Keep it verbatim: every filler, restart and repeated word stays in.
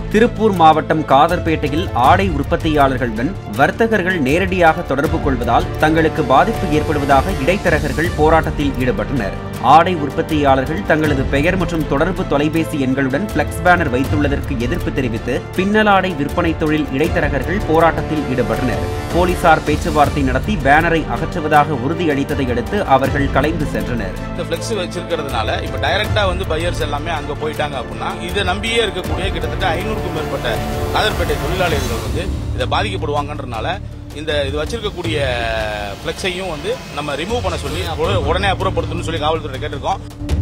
திருப்பூர் மாவட்டம் காதர்பேட்டையில் ஆடை உற்பத்தியாளர்களுடன் வர்த்தகர்கள் நேரடியாக தொடர்பு கொள்வதால் தங்களுக்கு பாதிப்பு ஏற்படுவதாக இடைத்தரகர்கள் போராட்டத்தில் ஈடுபட்டனர். ஆடை உற்பத்தியாளர்கள் தங்களது பெயர் மற்றும் தொடர்பு தொலைபேசி எண்களுடன் பிளக்ஸ் பேனர் வைத்துள்ளதற்கு எதிர்ப்பு தெரிவித்து பின்னலாடை விற்பனை தொழில் இடைத்தரகர்கள் போராட்டத்தில் ஈடுபட்டனர். போலீசார் பேச்சுவார்த்தை நடத்தி பேனரை அகற்றுவதாக உறுதியளித்ததை அடுத்து அவர்கள் கலைந்து சென்றனர். இந்த பிளக்ஸ் வச்சிருக்கிறதுனால இப்ப டைரக்டா வந்து பையர்ஸ் எல்லாமே அங்க போயிட்டாங்க அப்படின்னா இதை நம்பியே இருக்கக்கூடிய கிட்டத்தட்ட ஐநூறுக்கும் மேற்பட்ட காதர்பேட்டை தொழிலாளர்கள் வந்து இதை பாதிக்கப்படுவாங்கன்றனால இந்த இது வச்சிருக்கக்கூடிய பிளக்ஸையும் வந்து நம்ம ரிமூவ் பண்ண சொல்லி உடனே அப்புறப்படுத்தணும்னு சொல்லி காவல்துறை கேட்டிருக்கோம்.